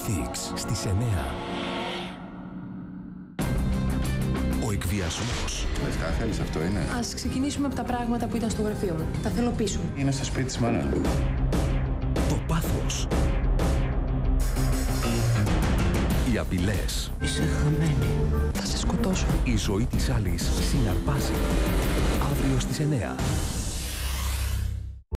Ethix στις 9. Ο εκβιασμός. Λευκά, θέλεις αυτό, είναι? Ας ξεκινήσουμε από τα πράγματα που ήταν στο γραφείο μου. Τα θέλω πίσω. Είναι στο σπίτι της μάνα. Το πάθος. Οι απειλές. Είσαι χαμένη. Θα σε σκοτώσω. Η ζωή της άλλης συναρπάζει. Αύριο στις 9.